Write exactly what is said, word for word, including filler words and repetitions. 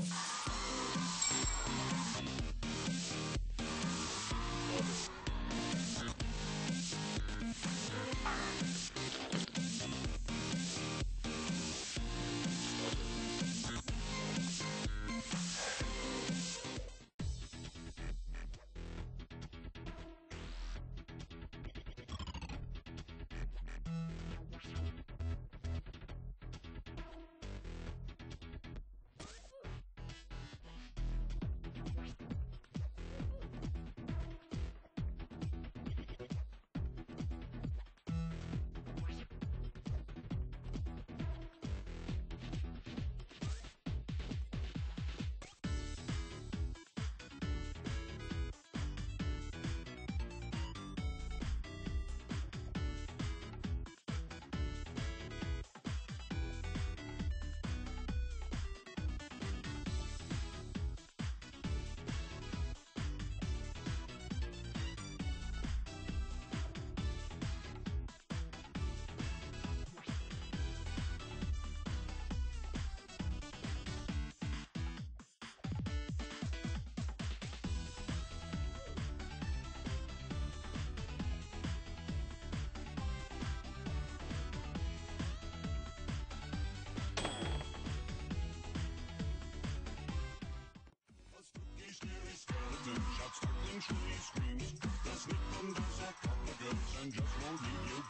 Shouts, startling, shrilly screams. The snake one does a couple of goes and just won't leave you